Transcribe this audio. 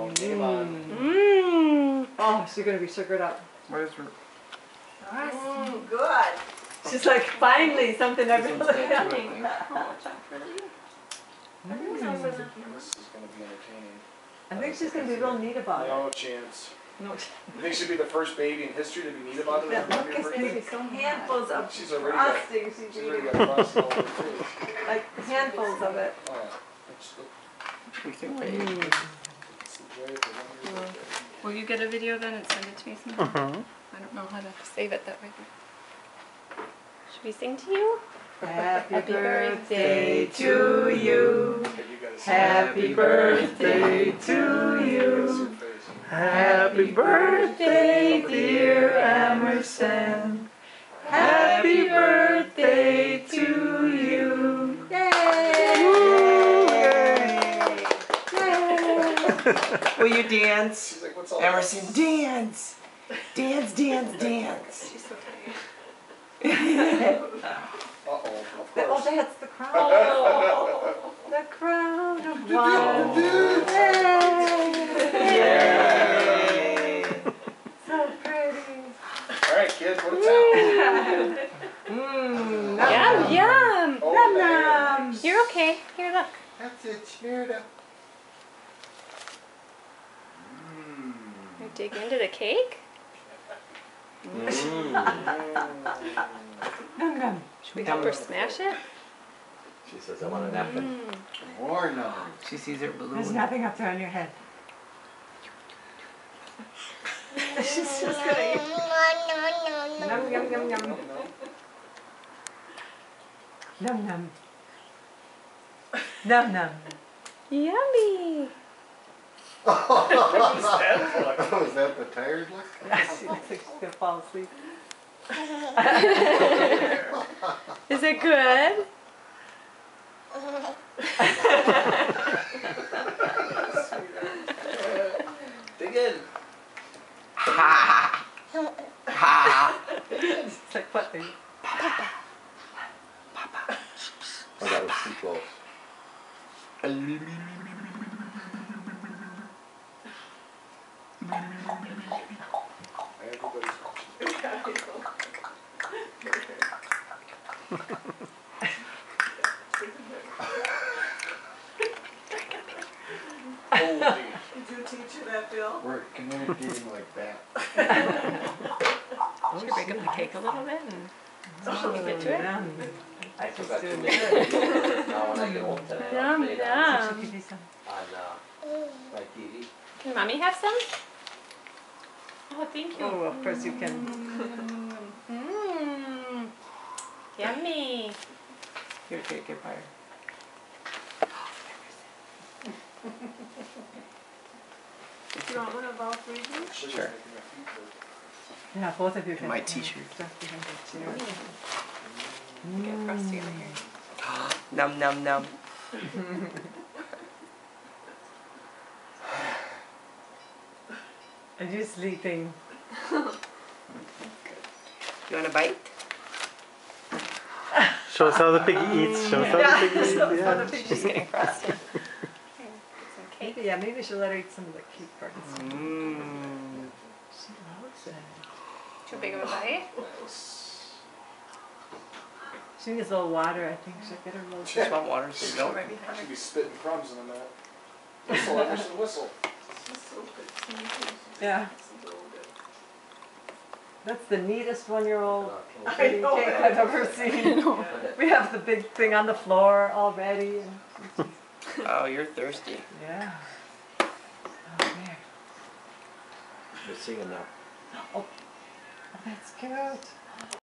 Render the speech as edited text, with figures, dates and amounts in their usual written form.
name on. Oh, she's gonna be sugared up. Where's her? Good. She's like, finally, something I've been looking at. This is gonna be entertaining. I think she's gonna be real neat about it. No chance. No. You think she'd be the first baby in history to be neat about it? Yeah, on look her at birthday? these handfuls of She's already got- frosting she's She's already eating. got frosting all over her face. Like handfuls of it. Oh, yeah. It's the- We can it's wait. the joy of the 1 year birthday. Will you get a video then and send it to me sometime? I don't know how to save it that way. Should we sing to you? Happy birthday to you. Okay, you gotta see Happy birthday to Gotta see your you. face. Happy birthday, dear Emerson. Happy birthday to you. Yay! Will you dance? She's like, what's all Emerson, dance! Dance, dance, dance. She's so tired. Uh-oh, of Oh, course. that's the crown. The crown of wow. Yay! So pretty. All right, kids, what it's out? Yum, yum. Oh, Nom man. nom. You're okay. Here, look. That's it, smear it up. You dig into the cake? Nom nom. Should we help her smash it? She says, I want a napkin. More numbers. She sees her There's balloon. nothing up there on your head. She's just gonna eat. Nom yum yum yum. Nom nom. Nom nom. Yummy. What's that look? Oh, is that the tired look? She looks like she's gonna fall asleep. Is it good? Dig in. Ha! Ha! It's like what? Oh, that was too close. Everybody's Holy. Did you teach her that, Bill? We're communicating like that. Should we break up the cake a little bit and should we get to it? Yum. I I just forgot to doing make it. it. Now when I get home tonight, I'll Yum, play it on, yum. Give me some. my TV. Can Mommy have some? Oh, thank you. Oh, of course you can. Mmm. Yummy. Here, take it, fire. You want one of all three of these? Sugar's Sure. making my feet hurt. Yeah, both of you can. My t-shirt. Stuff behind the chair. Get Frosty over here. Num num num. Are you sleeping? You want a bite? Show us how the piggy eats. Show us how the piggy eats. Yeah. Just getting frosted. Here, get some cake. Maybe, yeah, maybe we should let her eat some of the cake parts. Mmm. She loves it. Too big of a bite? She needs a little water, I think. She'll get her a little Just want water, so you don't. Right behind her. She'd be spitting crumbs in the mouth. Whistle, Emerson, whistle. Yeah. That's the neatest 1-year-old I eating cake I've ever seen. We have the big thing on the floor already. And Oh, you're thirsty. yeah. Oh, there. We're singing now. Oh, that's cute.